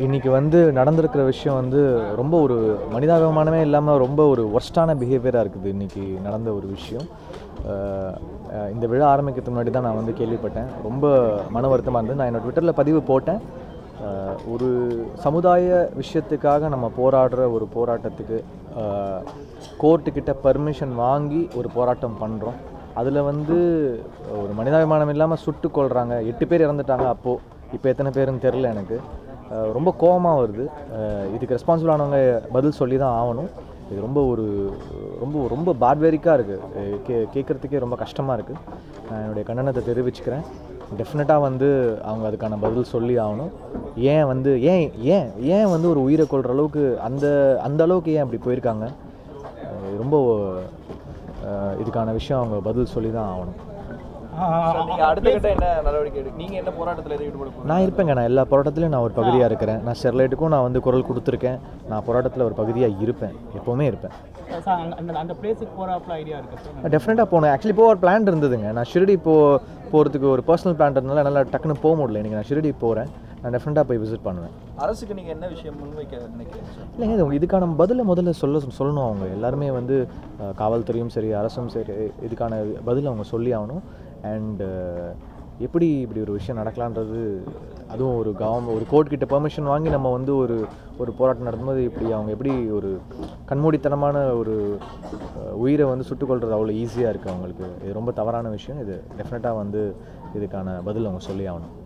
இன்றைக்கி வந்து நடந்திருக்கிற விஷயம் வந்து ரொம்ப ஒரு மனிதாபிமானமே இல்லாமல் ரொம்ப ஒரு ஒர்ஸ்டான பிஹேவியராக இருக்குது இன்றைக்கி நடந்த ஒரு விஷயம். இந்த விழா ஆரம்பிக்கிறதுக்கு முன்னாடி தான் நான் வந்து கேள்விப்பட்டேன். ரொம்ப மன வருத்தமாக இருந்தது. நான் என்னோடய ட்விட்டரில் பதிவு போட்டேன். ஒரு சமுதாய விஷயத்துக்காக நம்ம போராடுற ஒரு போராட்டத்துக்கு கோர்ட்டுக்கிட்ட பர்மிஷன் வாங்கி ஒரு போராட்டம் பண்ணுறோம். அதில் வந்து ஒரு மனிதாபிமானம் இல்லாமல் சுட்டு கொள்கிறாங்க. 8 பேர் இறந்துட்டாங்க அப்போது. இப்போ எத்தனை பேருன்னு தெரில எனக்கு. ரொம்ப கோபமாக வருது. இதுக்கு ரெஸ்பான்சிபிளானவங்க பதில் சொல்லி தான் ஆகணும். இது ரொம்ப ஒரு ரொம்ப பார்பரிக்காக இருக்குது. கேட்குறதுக்கே ரொம்ப கஷ்டமாக இருக்குது. நான் என்னுடைய கண்டனத்தை தெரிவிச்சுக்கிறேன். டெஃபினட்டாக வந்து அவங்க அதுக்கான பதில் சொல்லி ஆகணும். ஏன் வந்து ஏன் வந்து ஒரு உயிரை கொள்கிற அளவுக்கு அந்த அளவுக்கு ஏன் அப்படி போயிருக்காங்க? ரொம்ப இதுக்கான விஷயம் அவங்க பதில் சொல்லி தான் ஆகணும். அடுத்த கட்ட என்ன நடவடிக்கை எடுக்க நீங்கள் என்ன போராட்டத்தில் ஈடுபட? நான் இருப்பேங்க. நான் எல்லா போராட்டத்திலையும் நான் ஒரு பகுதியாக இருக்கிறேன். நான் ஸ்டெர்லைட்டுக்கும் நான் வந்து குரல் கொடுத்துருக்கேன். நான் போராட்டத்தில் ஒரு பகுதியாக இருப்பேன், எப்போவுமே இருப்பேன். அந்த பிளேஸுக்கு போகிற ஐடியா இருக்குது? டெஃபினட்டாக போனேன். ஆக்சுவலி இப்போ ஒரு பிளான் இருந்ததுங்க. நான் ஷிரடி போகிறதுக்கு ஒரு பர்சனல் பிளான் இருந்தனால நல்லா டக்குன்னு போக முடியல. இன்றைக்கி நான் ஷிரடி போகிறேன். நான் டெஃபினட்டாக போய் விசிட் பண்ணுவேன். அரசுக்கு நீங்கள் என்ன விஷயம் முன்வைக்க நினைக்கிறீங்க? இல்லைங்க, இதுக்கான முதல்ல சொல்லணும். அவங்க எல்லாருமே வந்து காவல்துறையும் சரி, அரசும் சரி, இதுக்கான பதில் அவங்க சொல்லி ஆகணும். அண்டு எப்படி இப்படி ஒரு விஷயம் நடக்கலான்றது, அதுவும் ஒரு கோர்ட்கிட்ட பெர்மிஷன் வாங்கி நம்ம வந்து ஒரு போராட்டம் நடத்தும்போது இப்படி அவங்க எப்படி ஒரு கண்மூடித்தனமான ஒரு உயிரை வந்து சுட்டுக்கொள்கிறது அவ்வளோ ஈஸியாக இருக்குது அவங்களுக்கு. இது ரொம்ப தவறான விஷயம். இது டெஃபினட்டாக வந்து இதுக்கான பதில் அவங்க சொல்லி ஆகணும்.